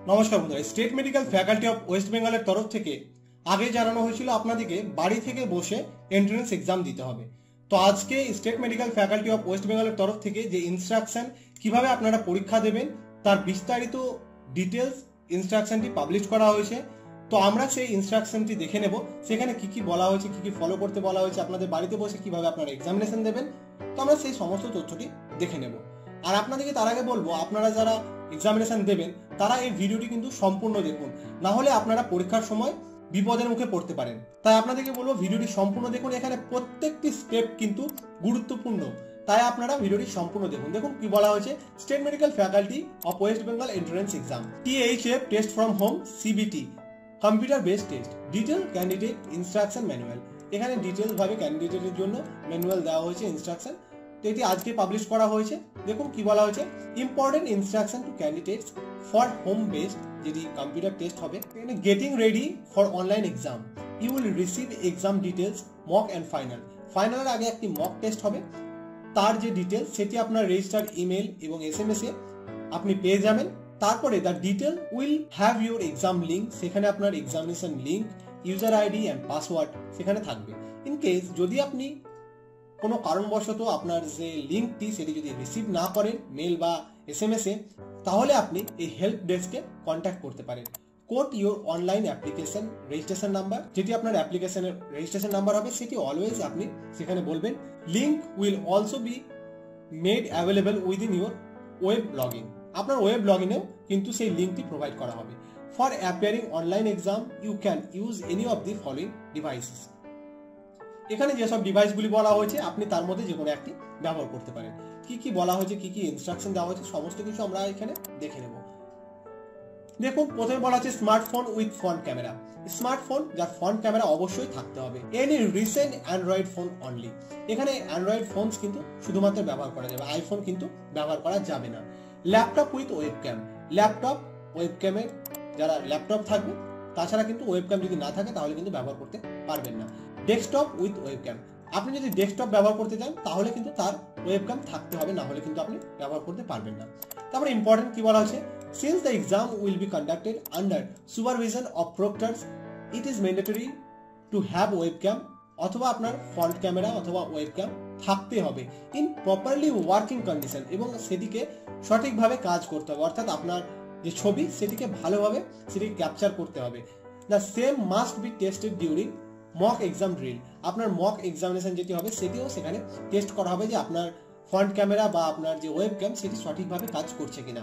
নমস্কার বন্ধুরা, state medical faculty of West বেঙ্গলের তরফ থেকে আগে জানানো হয়েছিল আপনাদেরকে বাড়ি থেকে বসে এন্ট্রান্স এক্সাম দিতে হবে। তো আজকে state medical faculty of West বেঙ্গলের তরফ থেকে যে ইনস্ট্রাকশন কিভাবে আপনারা পরীক্ষা দেবেন তার বিস্তারিত ডিটেলস ইনস্ট্রাকশনটি পাবলিশ করা হয়েছে। তো আমরা সেই ইনস্ট্রাকশনটি দেখে নেব, সেখানে কি কি বলা হয়েছে, কি কি ফলো করতে বলা হয়েছে, আপনাদের বাড়িতে বসে কিভাবে আপনারা এক্সামিনেশন দেবেন। তো আমরা সেই সমস্ত তথ্যটি দেখে নেব। আর আপনাদেরকে তার আগে বলবো, আপনারা যারা এক্সামিনেশন দেবেন তারা এই ভিডিওটি কিন্তু সম্পূর্ণ দেখুন, না হলে আপনারা পরীক্ষার সময় বিপদের মুখে পড়তে পারেন। তাই আপনাদেরকে বলবো ভিডিওটি সম্পূর্ণ দেখুন, এখানে প্রত্যেকটি স্টেপ কিন্তু গুরুত্বপূর্ণ, তাই আপনারা ভিডিওটি সম্পূর্ণ দেখুন। দেখুন কি বলা হয়েছে, state medical faculty of west Bengal entrance exam THF test from home CBT computer based test detail candidate instruction manual. এখানে ডিটেলস ভাবে ক্যান্ডিডেটের জন্য ম্যানুয়াল দেওয়া হয়েছে, ইনস্ট্রাকশন। তো এটি আজকে পাবলিশ করা হয়েছে। দেখুন কি বলা হয়েছে, important instruction to candidates for home based যেটি কম্পিউটার টেস্ট হবে। Getting ready for online exam, you will receive exam details mock and final. ফাইনালের আগে একটি মক টেস্ট হবে, তার যে ডিটেলস সেটি আপনার রেজিস্টার্ড ইমেল এবং SMS এ আপনি পেয়ে যাবেন। তারপরে the detail will have your exam link, সেখানে আপনার examination link, user ID and password সেখানে থাকবে। ইন কেস যদি আপনি কোনো কারণবশত আপনার যে লিঙ্কটি সেটি যদি রিসিভ না করেন মেল বা SMS এ, তাহলে আপনি এই হেল্প ডেস্কে কন্ট্যাক্ট করতে পারেন। Quote your online application registration number, যেটি আপনার অ্যাপ্লিকেশনের রেজিস্ট্রেশন নাম্বার হবে সেটি অলওয়েজ আপনি সেখানে বলবেন। Link will also be made available within your web login, আপনার ওয়েব লগইনেও কিন্তু সেই লিঙ্কটি প্রোভাইড করা হবে। For appearing online exam you can use any of the following devices. এখানে যেসব ডিভাইসগুলি বলা হয়েছে আপনি তার মধ্যে যে কোনো একটি ব্যবহার করতে পারেন। কি কি বলা হয়েছে, কি কি ইনস্ট্রাকশন দেওয়া হয়েছে, সমস্ত কিছু আমরা এখানে দেখে নেব। দেখুন প্রথমে বলা হচ্ছে smartphone with front camera. Smartphone যার ফ্রন্ট ক্যামেরা অবশ্যই থাকতে হবে। Any recent Android phone only, এখানে অ্যান্ড্রয়েড ফোন কিন্তু শুধুমাত্র ব্যবহার করা যাবে, আইফোন কিন্তু ব্যবহার করা যাবে না। ল্যাপটপ উইথ ওয়েবক্যাম, ল্যাপটপ ওয়েবক্যামে যারা ল্যাপটপ থাকবে, তাছাড়া কিন্তু ওয়েবক্যাম যদি না থাকে তাহলে কিন্তু ব্যবহার করতে পারবেন না। ডেস্কটপ উইথ ওয়েবক্যাম, আপনি যদি ডেস্কটপ ব্যবহার করতে চান তাহলে কিন্তু তার ওয়েবক্যাম থাকতে হবে, না হলে কিন্তু আপনি ব্যবহার করতে পারবেন না। তারপরে ইম্পর্টেন্ট কি বলা হচ্ছে, since the exam will be conducted under supervision of proctors it is mandatory to have webcam, অথবা আপনার ফ্রন্ট ক্যামেরা অথবা ওয়েবক্যাম থাকতে হবে ইন প্রপারলি ওয়ার্কিং কন্ডিশন, এবং সেটিকে সঠিকভাবে কাজ করতে হবে, অর্থাৎ আপনার যে ছবি সেটিকে ভালোভাবে সেটিকে ক্যাপচার করতে হবে। The same must be tested during mock exam drill, আপনার মক এক্সামিনেশন যেটি হবে সেটিও সেখানে টেস্ট করা হবে যে আপনার ফ্রন্ট ক্যামেরা বা আপনার যে ওয়েবক্যাম সেটি সঠিকভাবে কাজ করছে কিনা।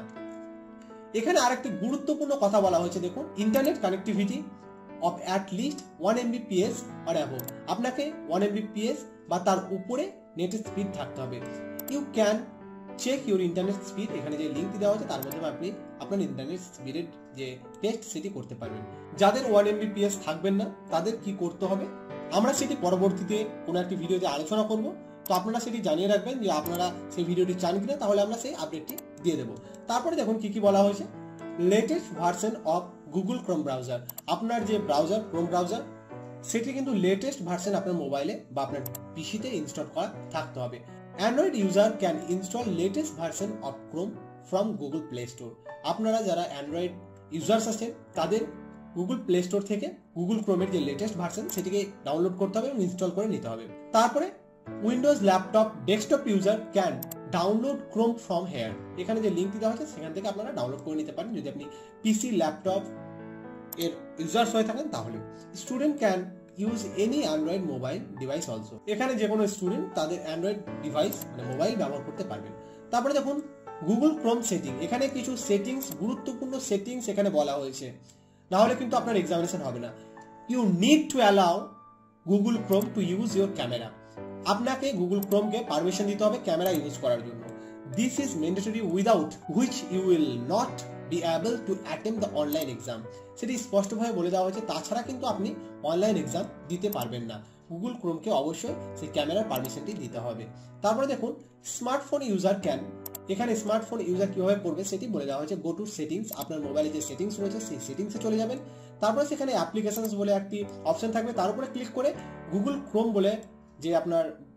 এখানে আরেকটি গুরুত্বপূর্ণ কথা বলা হয়েছে, দেখুন internet connectivity of at least 1 Mbps or above, আপনাকে 1 Mbps বা তার উপরে নেটের স্পিড থাকতে হবে। You can check your internet speed, এখানে যে লিঙ্কটি দেওয়া হচ্ছে তার মাধ্যমে আপনি আপনার ইন্টারনেট স্পিডের যে টেস্ট সেটি করতে পারবেন। যাদের 1 Mbps থাকবেন না তাদের কি করতে হবে আমরা সেটি পরবর্তীতে কোনো একটি ভিডিওতে আলোচনা করব। তো আপনারা সেটি জানিয়ে রাখবেন যে আপনারা সেই ভিডিওটি চান কিনা, তাহলে আমরা সেই আপডেটটি দিয়ে দেবো। তারপরে দেখুন কি কি বলা হয়েছে, latest version of Google Chrome browser, আপনার যে ব্রাউজার ক্রোম ব্রাউজার সেটি কিন্তু লেটেস্ট ভার্সন আপনার মোবাইলে বা আপনার পিসিতে ইনস্টল করা থাকতে হবে। Android user can install latest version of Chrome from Google Play Store, আপনারা যারা অ্যান্ড্রয়েড ইউজার্স আছেন তাদের গুগল প্লে স্টোর থেকে গুগল ক্রোমের যে লেটেস্ট ভার্সন সেটিকে ডাউনলোড করতে হবে এবং ইনস্টল করে নিতে হবে। তারপরে Windows laptop desktop user can download Chrome from here, এখানে যে লিঙ্কটি দেওয়া হচ্ছে সেখান থেকে আপনারা ডাউনলোড করে নিতে পারেন যদি আপনি পিসি ল্যাপটপ এর ইউজার্স হয়ে থাকেন তাহলে। Student can use any Android mobile device also, এখানে যে কোনো স্টুডেন্ট তাদের অ্যান্ড্রয়েড ডিভাইস মানে মোবাইল ব্যবহার করতে পারবেন। তারপরে দেখুন গুগল ক্রোম সেটিং, এখানে কিছু সেটিংস গুরুত্বপূর্ণ সেটিংস এখানে বলা হয়েছে, না হলে কিন্তু আপনার এক্সামিনেশন হবে না। You need to allow Google Chrome to use your camera, আপনাকে গুগল ক্রোমকে পারমিশন দিতে হবে ক্যামেরা ইউজ করার জন্য। This is mandatory without which you will not be able to attempt the online exam, সেটি স্পষ্টভাবে বলে দেওয়া হয়েছে, তাছাড়া কিন্তু আপনি অনলাইন এক্সাম দিতে পারবেন না। গুগল ক্রোমকে অবশ্যই সেই ক্যামেরার পারমিশনটি দিতে হবে। তারপরে দেখুন স্মার্টফোন ইউজার ক্যান, এখানে স্মার্টফোন ইউজার কিভাবে করবে সেটি বলে দেওয়া হয়েছে। গো টু সেটিংস, আপনার মোবাইলে যে সেটিংস রয়েছে সেই সেটিংসে চলে যাবেন। তারপরে সেখানে অ্যাপ্লিকেশনস বলে একটি অপশন থাকবে, তার উপরে ক্লিক করে গুগল ক্রোম বলে যে আপনার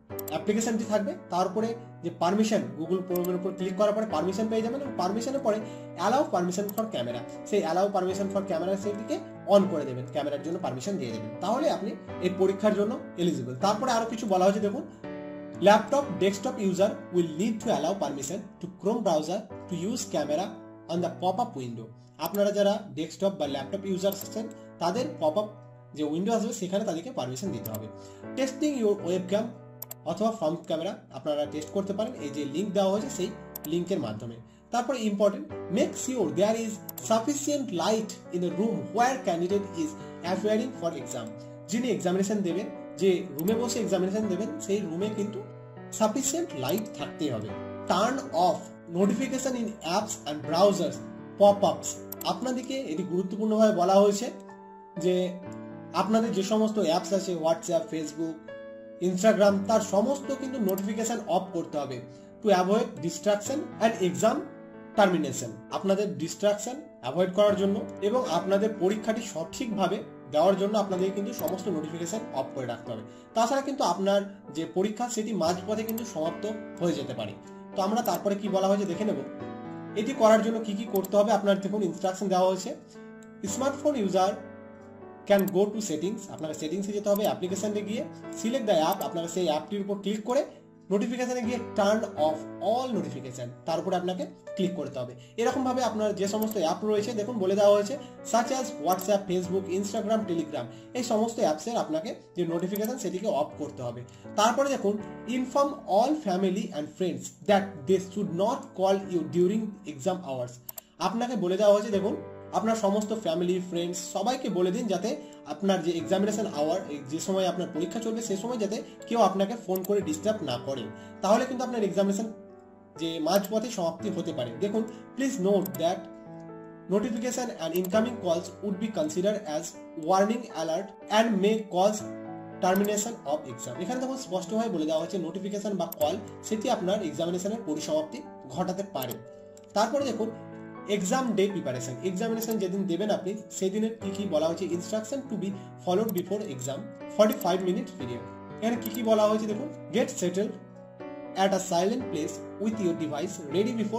অ্যাপ্লিকেশনটি থাকবে, তারপরে যে পারমিশন গুগল ক্রোমের উপর ক্লিক করার পরে পারমিশন পেয়ে যাবেন এবং পারমিশনের পরে অ্যালাউ পারমিশন ফর ক্যামেরা, সেই অ্যালাউ পারমিশন ফর ক্যামেরা সেটিকে অন করে দেবেন, ক্যামেরার জন্য পারমিশন দিয়ে দেবেন, তাহলে আপনি এই পরীক্ষার জন্য এলিজিবল। তারপরে আরো কিছু বলা হয়েছে দেখুন, laptop desktop user will need to allow permission to Chrome browser to use camera on the pop up window. আপনারা যারা ডেস্কটপ বা ল্যাপটপ ইউজার আছেন তাদের পপ আপ যে উইন্ডো আসবে সেখানে তাদেরকে পারমিশন দিতে হবে। টেস্টিং ইউর ওয়েবক্যাম অথবা ফ্রন্ট ক্যামেরা আপনারা টেস্ট করতে পারেন এই যে লিঙ্ক দেওয়া হয়েছে সেই লিঙ্কের মাধ্যমে। তারপরে important, make sure there is sufficient light in the room where candidate is appearing for exam. যিনি এক্সামিনেশন দেবেন, যে রুমে বসে এক্সামিনেশন দেবেন, সেই রুমে কিন্তু সাফিসিয়েন্ট লাইট থাকতেই হবে। Turn off notification in apps and browsers pop ups. আপনাদেরকে এটি গুরুত্বপূর্ণভাবে বলা হয়েছে যে আপনাদের যে সমস্ত অ্যাপস আছে হোয়াটসঅ্যাপ, ফেসবুক, ইনস্টাগ্রাম, তার সমস্ত কিন্তু নোটিফিকেশন অফ করতে হবে to avoid distraction and exam termination. আপনাদের ডিস্ট্রাকশন অ্যাভয়েড করার জন্য এবং আপনাদের পরীক্ষাটি সঠিকভাবে দেওয়ার জন্য আপনাদের কিন্তু সমস্ত নোটিফিকেশন অফ করে রাখতে হবে। তাছাড়া কিন্তু আপনার যে পরীক্ষা সেটি মাঝপথে কিন্তু সমাপ্ত হয়ে যেতে পারে। তো আমরা তারপরে কি বলা হয়েছে দেখে নেব। এটি করার জন্য কি কি করতে হবে আপনার দেখুন ইনস্ট্রাকশন দেওয়া হয়েছে। Smartphone user can go to settings, আপনাকে সেটিংসে যেতে হবে, অ্যাপ্লিকেশনে গিয়ে সিলেক্ট দ্য অ্যাপ, আপনাকে সেই অ্যাপটির উপর ক্লিক করে নোটিফিকেশনে গিয়ে টার্ন অফ অল নোটিফিকেশন, তার উপরে আপনাকে ক্লিক করতে হবে। এরকম ভাবে আপনার যে সমস্ত অ্যাপ রয়েছে দেখুন বলে দেওয়া হয়েছে, such as WhatsApp, Facebook, Instagram, Telegram, এই সমস্ত অ্যাপসের আপনাকে যে নোটিফিকেশন সেটিকে অফ করতে হবে। তারপরে দেখুন, inform all family and friends that they should not call you during exam hours. আপনাকে বলে দেওয়া হয়েছে দেখুন, আপনার সমস্ত ফ্যামিলি ফ্রেন্ডস সবাইকে বলে দিন যাতে আপনার যে এক্সামিনেশন আওয়ার, যে সময় আপনার পরীক্ষা চলবে সে সময় যাতে কেউ আপনাকে ফোন করে ডিস্টার্ব না করে, তাহলে কিন্তু আপনার এক্সামিনেশন যে মাঝপথে সমাপ্তি হতে পারে। দেখুন, please note that notification and incoming calls would be consider as warning alert and may cause termination of exam. এখানে তখন স্পষ্টভাবে বলে দেওয়া হচ্ছে নোটিফিকেশন বা কল সেটি আপনার এক্সামিনেশনের পরিসমাপ্তি ঘটাতে পারে। তারপরে দেখুন, এক্সাম ডে প্রিপারেশন, এক্সামিনেশন যেদিন দেবেন আপনি সেদিনের কি কি বলা হয়েছে। Instruction to be followed before exam 45 minute period. এখানে কি কি বলা হয়েছে দেখুন, get settled at a silent place with your device ready before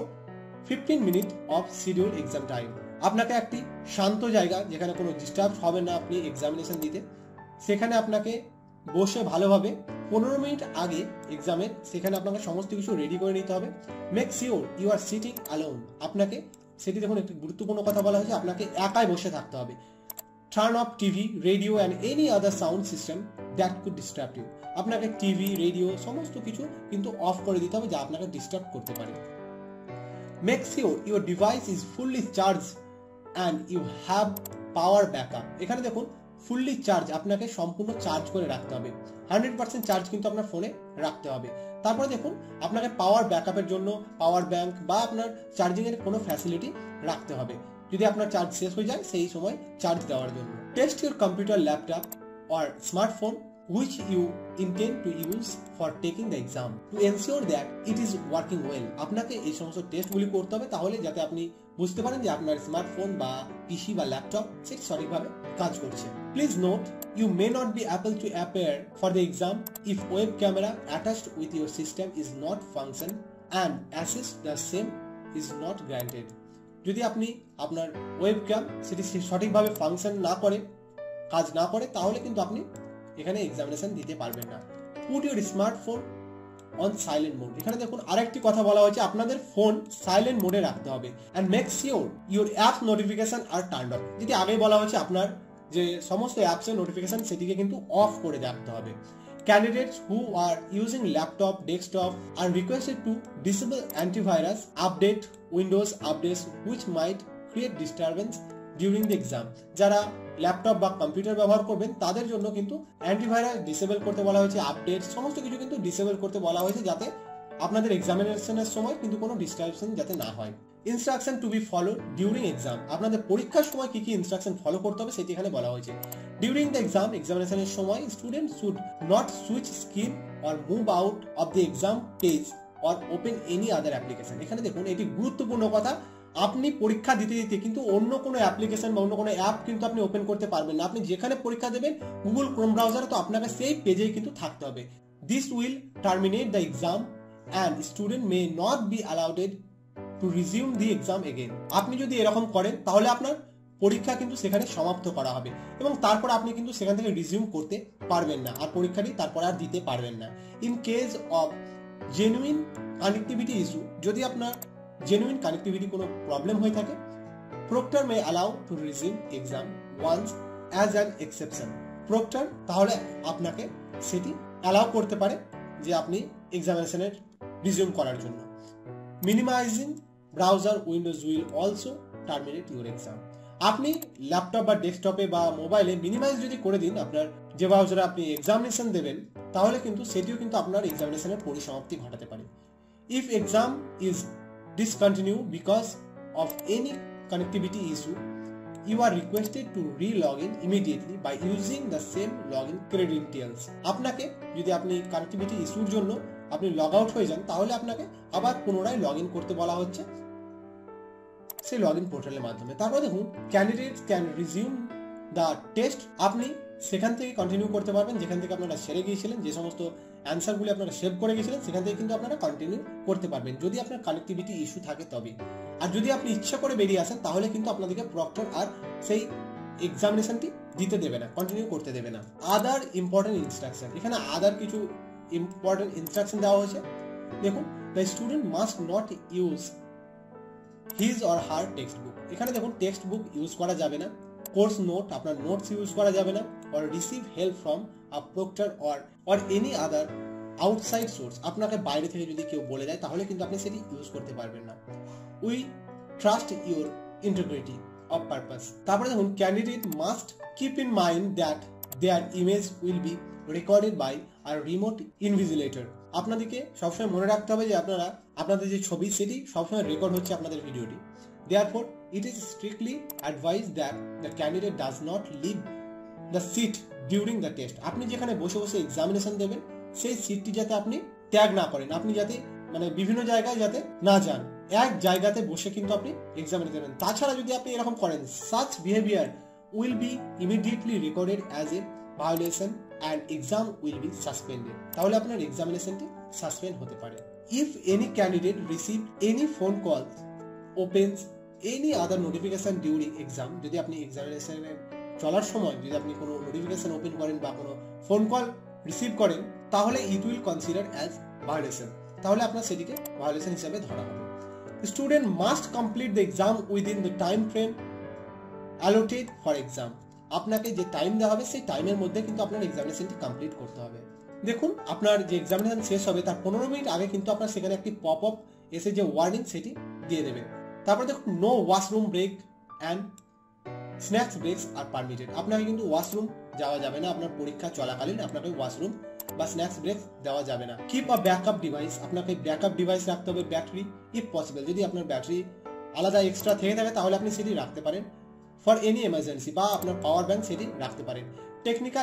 15 minute of schedule exam time. আপনাকে একটি শান্ত জায়গা যেখানে কোনো ডিস্টার্ব হবে না আপনি এক্সামিনেশন দিতে, সেখানে আপনাকে বসে ভালোভাবে 15 মিনিট আগে এক্সামের সেখানে আপনাকে সমস্ত কিছু রেডি করে নিতে হবে। Make sure you are sitting alone, আপনাকে সেটি দেখুন একটি গুরুত্বপূর্ণ কথা বলা হয়েছে, আপনাকে একাই বসে থাকতে হবে। Turn off TV, radio and any other sound system that could disturb you. আপনাকে টিভি, রেডিও সমস্ত কিছু কিন্তু অফ করে দিতে হবে যা আপনাকে ডিস্টার্ব করতে পারে। Make sure your device is fully charge and you have power backup. এখানে দেখুন ফুললি চার্জ, আপনাকে সম্পূর্ণ চার্জ করে রাখতে হবে, 100% চার্জ কিন্তু আপনার ফোনে রাখতে হবে। তারপরে দেখুন, আপনাকে পাওয়ার ব্যাকআপের জন্য পাওয়ার ব্যাংক বা আপনার চার্জিং এর কোনো ফ্যাসিলিটি রাখতে হবে, যদি আপনার চার্জ শেষ হয়ে যায় সেই সময় চার্জ দেওয়ার জন্য। Test your computer, laptop or smartphone which you intend to use for taking the exam to ensure that it is working well. আপনাকে এই সমস্ত টেস্টগুলি করতে হবে তাহলে যাতে আপনি বুঝতে পারেন যে আপনার স্মার্টফোন বা পিসি বা ল্যাপটপ সেটি সঠিকভাবে কাজ করছে। Please note, you may not be able to appear for the exam if web camera attached with your system is not function and access the same is not granted. যদি আপনি আপনার webcam সেটি সঠিকভাবে function না করে, কাজ না করে, তাহলে কিন্তু আপনি এখানে এক্সামিনেশন দিতে পারবেন না। Put your smartphone on silent mode. এখানে দেখুন আরেকটি কথা বলা হয়েছে, আপনাদের ফোন সাইলেন্ট মোডে রাখতে হবে। And make sure your app notification are turn off. যেটি আগেই বলা হয়েছে, আপনার যে সমস্ত অ্যাপসের নোটিফিকেশন সেটিকে কিন্তু অফ করে রাখতে হবে। Candidates who are using laptop, desktop are requested to disable antivirus update, Windows updates which might create disturbance during the exam. যারা ল্যাপটপ বা কম্পিউটার ব্যবহার করবেন তাদের জন্য কিন্তু অ্যান্টিভাইরাস ডিসেবল করতে বলা হয়েছে, আপডেট সমস্ত কিছু কিন্তু ডিসেবল করতে বলা হয়েছে যাতে আপনাদের এক্সামিনেশনের সময় কিন্তু কোনো ডিস্টারবেশন যাতে না হয়। Instruction to be follow during exam, আপনাদের পরীক্ষার সময় কি কি ইনস্ট্রাকশন ফলো করতে হবে সেটি এখানে বলা হয়েছে। ডিউরিং দ্য এক্সাম, এক্সামিনেশনের সময় student should not switch screen or move out of the exam page or open any other application. এখানে দেখুন এটি গুরুত্বপূর্ণ কথা, আপনি পরীক্ষা দিতে দিতে কিন্তু অন্য কোনো অ্যাপ্লিকেশন বা অন্য কোনো অ্যাপ কিন্তু আপনি ওপেন করতে পারবেন না। আপনি যেখানে পরীক্ষা দেবেন গুগল ক্রোম ব্রাউজারে, তো আপনাকে সেই পেজেই কিন্তু থাকতে হবে। This will terminate the exam and student may not be allowed to resume the exam again. আপনি যদি এরকম করেন তাহলে আপনার পরীক্ষা কিন্তু সেখানে সমাপ্ত করা হবে এবং তারপর আপনি কিন্তু সেখান থেকে রিজিউম করতে পারবেন না আর পরীক্ষাটি তারপর আর দিতে পারবেন না। In case of genuine connectivity issue, যদি আপনার জেনুইন কানেক্টিভিটি কোনো প্রবলেম হয়ে থাকে, proctor may allow to resume exam once as an exception. Proctor তাহলে আপনাকে সেটি অ্যালাউ করতে পারে যে আপনি এক্সামিনেশনের রিজিউম করার জন্য। Minimizing browser windows will also terminate your exam. আপনি ল্যাপটপ বা ডেস্কটপে বা মোবাইলে মিনিমাইজ যদি করে দিন আপনার যে ব্রাউজারে আপনি এক্সামিনেশন দেবেন, তাহলে কিন্তু সেটিও কিন্তু আপনার এক্সামিনেশনের পরিসমাপ্তি ঘটাতে পারে। If exam is discontinue because of any connectivity issue, you are requested to re-log in immediately by using the same login credentials. আপনাকে যদি আপনি কানেক্টিভিটি ইস্যুর জন্য আপনি লগ আউট হয়ে যান, তাহলে আপনাকে আবার পুনরায় লগ ইন করতে বলা হচ্ছে সেই লগ ইন পোর্টালের মাধ্যমে। তারপর দেখুন candidates can resume the test. আপনি সেখান থেকে কন্টিনিউ করতে পারবেন যেখান থেকে আপনারা সেরে গিয়েছিলেন, যে সমস্ত অ্যান্সারগুলি আপনারা সেভ করে গিয়েছিলেন সেখান থেকে কিন্তু আপনারা কন্টিনিউ করতে পারবেন যদি আপনার কানেক্টিভিটি ইস্যু থাকে তবে। আর যদি আপনি ইচ্ছা করে বেরিয়ে আসেন তাহলে কিন্তু আপনাদেরকে প্রক্টর আর সেই এক্সামিনেশনটি দিতে দেবে না, কন্টিনিউ করতে দেবে না। আদার ইম্পর্টেন্ট ইনস্ট্রাকশন, এখানে আদার কিছু ইম্পর্টেন্ট ইনস্ট্রাকশন দেওয়া হয়েছে। দেখুন, the student must not use his or her textbook. এখানে দেখুন টেক্সট বুক ইউজ করা যাবে না, কোর্স নোট আপনার নোটস ইউজ করা যাবে না, or receive help from a proctor or any other outside source. আপনাকে বাইরে থেকে যদি কেউ বলে দেয় তাহলে কিন্তু আপনি সেটি ইউজ করতে পারবেন না। We trust your integrity of purpose. তারপরে দেখুন candidate must keep in mind that their image will be recorded by our remote invigilator. আপনাদেরকে সবসময় মনে রাখতে হবে যে আপনাদের যে ছবি সেটি সবসময় রেকর্ড হচ্ছে আপনাদের ভিডিওটি। Therefore, it is strictly advised that the candidate does not leave the seat during the test. আপনি যেখানে বসে বসে এক্সামিনেশন দেবেন সেই সিটটি যাতে আপনি ত্যাগ না করেন, আপনি যাতে বিভিন্ন জায়গায় যাতে না যান, এক জায়গাতে বসে কিন্তু আপনি এক্সামিনেশন দেবেন। তাছাড়া যদি আপনি এরকম করেন, such behavior will be immediately recorded as a violation and exam will be suspended. তাহলে আপনার এক্সামিনেশনটি সাসপেন্ড হতে পারে। If any candidate receive any phone call, opens any other notification during exam, যদি আপনি এক্সামিনেশনে চলার সময় যদি আপনি কোনো নোটিফিকেশন ওপেন করেন বা কোনো ফোন কল রিসিভ করেন, তাহলে it will consider as violation, তাহলে আপনার সেটিকে ভায়োলেশন হিসাবে ধরা হবে। Student must complete the exam within the time frame allotted for exam. আপনাকে যে টাইম দেওয়া হবে সেই টাইমের মধ্যে কিন্তু আপনার এক্সামিনেশনটি কমপ্লিট করতে হবে। দেখুন, আপনার যে এক্সামিনেশন শেষ হবে তার 15 মিনিট আগে কিন্তু আপনার সেখানে একটি পপ আপ এসে যে ওয়ার্নিং সেটি দিয়ে দেবে। তারপর দেখুন, no washroom break and snacks breaks are permitted. আপনাকে কিন্তু ওয়াশরুম যাওয়া যাবে না, আপনার পরীক্ষা চলাকালীন আপনাকে ওয়াশরুম বা স্ন্যাক্স ব্রেক দেওয়া যাবে না। কিপ আ ব্যাকআপ ডিভাইস, আপনাকে ব্যাকআপ ডিভাইস রাখতে হবে, ব্যাটারি ইফ পসিবল। যদি আপনার ব্যাটারি আলাদা এক্সট্রা থেকে থাকে তাহলে আপনি সেটি রাখতে পারেন। ফর এনি এমার্জেন্সি, বা আপনার পাওয়ার ব্যাংক সেটি রাখতে পারেন। Technical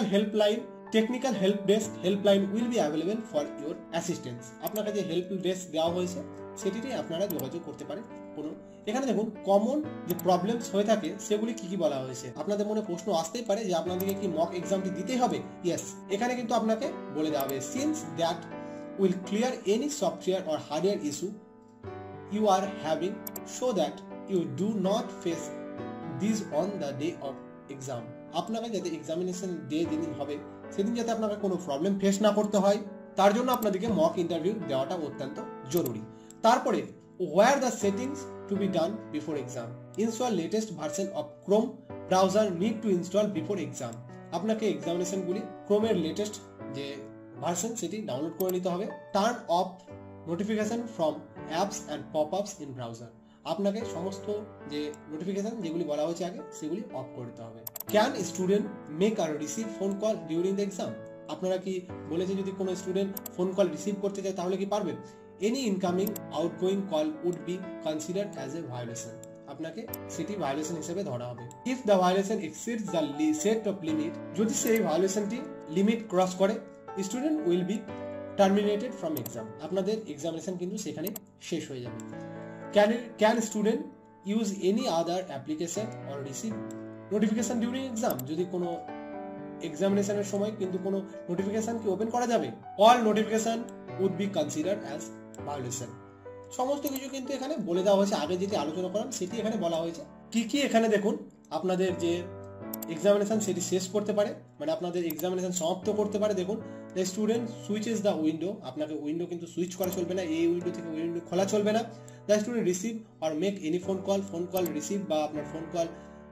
help desk helpline will be available for your assistance. আপনাকে যে হেল্প ডেস্ক দেওয়া হয়েছে সেটিতে আপনারা যোগাযোগ করতে পারেন। এখানে দেখুন কমন যে প্রবলেমস হয়ে থাকে সেগুলি কি কি বলা হয়েছে। আপনাদের মনে প্রশ্ন আসতেই পারে যে আপনাদেরকে কি মক এক্সামটি দিতেই হবে? ইয়েস, এখানে কিন্তু আপনাকে বলে দেওয়া হবে since that will clear any software or hardware issue you are having so that you do not face this on the day of exam. আপনাকে যাতে এক্সামিনেশন ডে যেদিন হবে সেদিন যাতে আপনাকে কোনো প্রবলেম ফেস না করতে হয়, তার জন্য আপনাদেরকে মক ইন্টারভিউ দেওয়াটা অত্যন্ত জরুরি। তারপরে where the settings to be done before exam. Install latest version of Chrome browser need to install before exam. আপনাকে এক্সামিনেশন গুলি ক্রোমের লেটেস্ট যে ভার্সন সেটি ডাউনলোড করে নিতে হবে। Turn off notification from apps and pop ups in browser. আপনাকে সমস্ত যে নোটিফিকেশন যেগুলি বলা হয়েছে আগে সেগুলি অফ করতে হবে। Can student make or receive phone call during the exam? আপনারা কি বলেছে যদি কোনো স্টুডেন্ট ফোন কল রিসিভ করতে চায় তাহলে কি পারবেন? Any incoming outgoing call would be considered as a violation. আপনাকে সেটি ভায়োলেশন হিসেবে ধরা হবে। If the violation exceeds the set of limit, যদি সেই ভায়োলেশনটি লিমিট ক্রস করে, student will be terminated from exam. আপনাদের এক্সামিনেশন কিন্তু সেখানে শেষ হয়ে যাবে। Can student use any other application or receive notification during exam? যদি কোনো এক্সামিনেশনের সময় কিন্তু কোনো নোটিফিকেশন কি ওপেন করা যাবে? All notification would be considered as violation. সমস্ত কিছু কিন্তু এখানে বলে দেওয়া হয়েছে। আগে যেটি আলোচনা করলাম সেটি এখানে বলা হয়েছে। কি কি এখানে দেখুন, আপনাদের যে এক্সামিনেশন সেটি শেষ করতে পারে, মানে আপনাদের এক্সামিনেশন সমাপ্ত করতে পারে। দেখুন, the student switches the window, আপনাকে উইন্ডো কিন্তু সুইচ করা চলবে না, এই উইন্ডো থেকে ওই উইন্ডো খোলা চলবে না। The student receive or make any phone call receive বা আপনার ফোন কল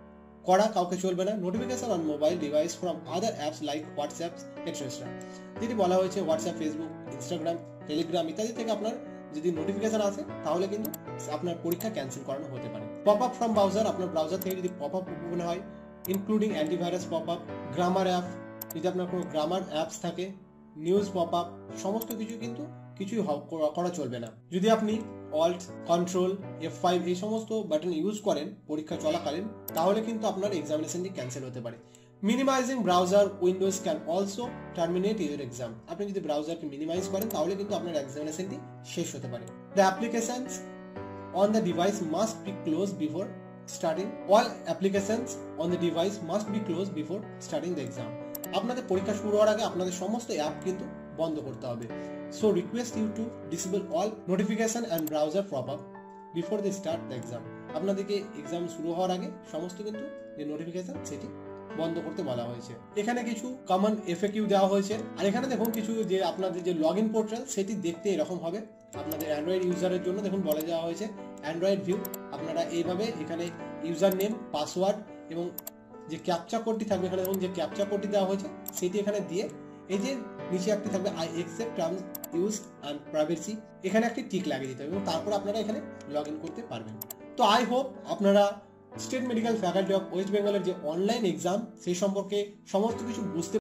করা কাউকে চলবে না। Notification on mobile device from other apps like WhatsApp etcetera, যেটি বলা হয়েছে হোয়াটসঅ্যাপ, ফেসবুক, ইনস্টাগ্রাম, টেলিগ্রাম ইত্যাদি থেকে আপনার যদি নোটিফিকেশন আসে তাহলে কিন্তু আপনার পরীক্ষা ক্যান্সেল করানো হতে পারে। পপ আপ ফ্রম ব্রাউজার, আপনার ব্রাউজার থেকে যদি পপ আপ ওপেন হয়, including antivirus pop up, grammar app, যদি আপনার কোনো গ্রামার অ্যাপস থাকে, নিউজ পপ আপ, সমস্ত কিছু কিন্তু কিছুই করা চলবে না। যদি আপনি অল্ট, কন্ট্রোল, F5 এই সমস্ত বাটন ইউজ করেন পরীক্ষা চলাকালীন, তাহলে কিন্তু আপনার এক্সামিনেশনটি ক্যান্সেল হতে পারে। Minimizing browser windows can also terminate your exam, আপনি যদি ব্রাউজারকে মিনিমাইজ করেন তাহলে কিন্তু আপনার এক্সামিনেশনটি শেষ হতে পারে। The applications on the device must be close before starting, all applications on the device must be close before starting the exam, আপনাদের পরীক্ষা শুরু হওয়ার আগে আপনাদের সমস্ত অ্যাপ কিন্তু বন্ধ করতে হবে। So request you to disable all notification and browser pop up before the start the exam, আপনাদেরকে এক্সাম শুরু হওয়ার আগে সমস্ত কিন্তু যে নোটিফিকেশন সেটি বন্ধ করতে বলা হয়েছে। এখানে কিছু কমন FAQ দেওয়া হয়েছে। আর এখানে দেখুন কিছু যে আপনাদের যে লগ ইন পোর্টাল সেটি দেখতে এরকম হবে। আপনাদের অ্যান্ড্রয়েড ইউজারের জন্য দেখুন বলে দেওয়া হয়েছে অ্যান্ড্রয়েড ভিউ, আপনারা এইভাবে এখানে ইউজার নেম, পাসওয়ার্ড এবং যে ক্যাপচা কোডটি থাকবে, এখানে দেখুন যে ক্যাপচা কোডটি দেওয়া হয়েছে সেটি এখানে দিয়ে এই যে নিচে একটি থাকবে I accept terms use and privacy, এখানে একটি টিক লাগিয়ে দিতে হবে এবং তারপর আপনারা এখানে লগ ইন করতে পারবেন। তো আই হোপ আপনারা State medical faculty of West বেঙ্গলের যে অনলাইন এক্সাম সেই সম্পর্কে সমস্ত কিছু বুঝতে